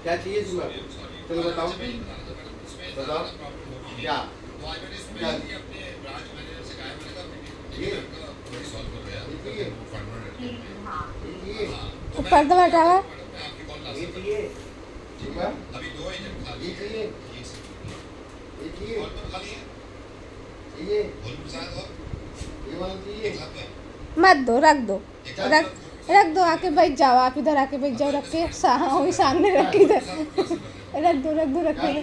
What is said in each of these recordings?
क्या चाहिए इसमें? चलो बताओ बताओ क्या क्या ये पर्दा हटावा। ये चाहिए ठीक है ये चाहिए चाहिए ये वाला चाहिए मत दो, रख दो, रख दो, आके बैठ जाओ, आप इधर आके बैठ जाओ, रख के वही सामने रख इधर रख दो रख दो रख दो।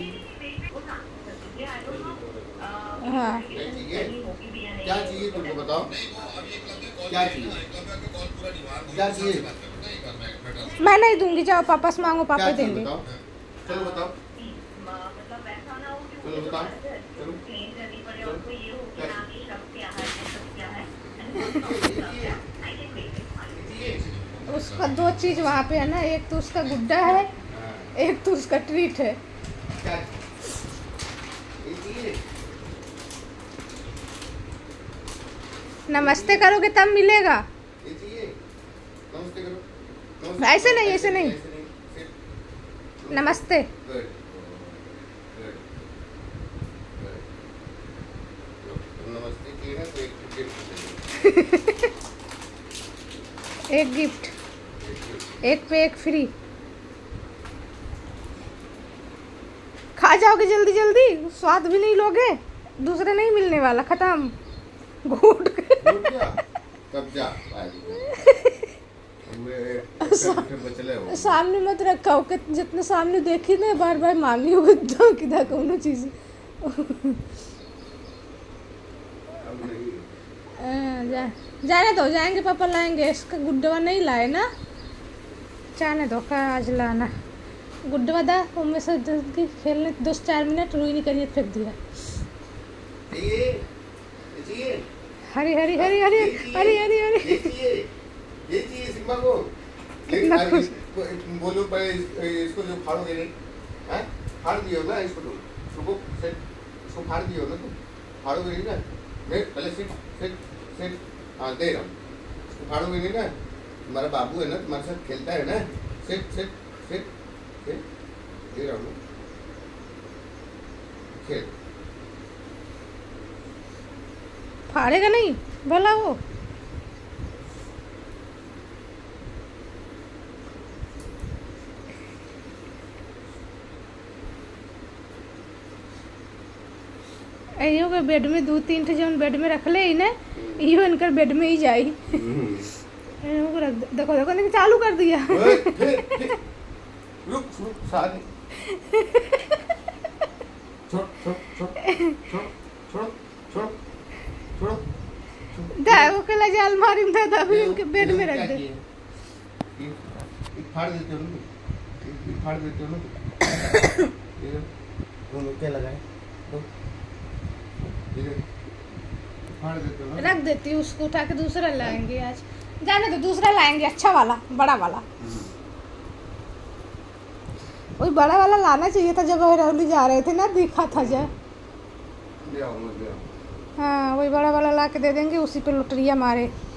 हाँ क्या चाहिए तुमको बताओ क्या चाहिए क्या चाहिए? मैं नहीं दूंगी, जाओ पापा से मांगो, पापा क्या चाहिए देंगे। बताओ चलो बताओ चलो बताओ उसका दो चीज वहाँ पे है ना, एक तो उसका गुड्डा है, एक तो उसका ट्रीट है। क्या नमस्ते करोगे तब मिलेगा, ये चाहिए? नमस्ते करो। ऐसे नहीं, ऐसे नहीं। नमस्ते। गुड गुड नमस्ते किए ना तो एक गिफ्ट एक गिफ्ट, एक पे एक फ्री। खा जाओगे जल्दी जल्दी, स्वाद भी नहीं लोगे, दूसरे नहीं मिलने वाला, खत्म। घूट कब जा सामने मत रखा हो, जितने सामने देखी ना बार बार मांगी होगी तो किधर कोनो चीज जाने दो, जाएंगे पापा लाएंगे, इसका गुड्डवा नहीं लाए ना, जाने दो का आज लाना गुड्डवा दा उनमें से खेलने 2-4 मिनट रुई नहीं करिए, फेंक दिया। हरी हरी हरी हरी हरी हरी हरी ये चाहिए सिम्बा को बोलो पर इसको जो फाड़ोगे नहीं हैं, फाड़ दियो ना इसको, तुम इसको फाड़ दियो ना, तुम फाड़ोगे नहीं ना, मैं पहले सिट हाँ दे रहा हूँ, इसको फाड़ोगे नहीं ना, तुम्हारा बाबू है ना, तुम्हारे साथ खेलता है ना, सिट दे रहा हूँ खेल। फाड़ेगा नहीं भला वो, इहो के बेड में 2-3 ठे जौन बेड में रखले ही ना, इहो इनकर बेड में ही जाई। इहो को रख देखो देखो नहीं चालू कर दिया। रुक सारे छोड़ दाओ के लगे अलमारी में दादा भी इनके बेड में रख दे। फाड़ देते हो ना, फाड़ देते हो ना, ये दोनों क्या लगाए फाड़ देते हो ना, रख देती हूँ, उसको उठा के दूसरा लाएंगे आज, जाने तो दूसरा लाएंगे, अच्छा वाला बड़ा वाला। वही बड़ा वाला लाना चाहिए था, जब रौली जा रहे थे ना, दिखा था जा। हाँ वही बड़ा वाला ला के दे देंगे, उसी पे लुटरिया मारे।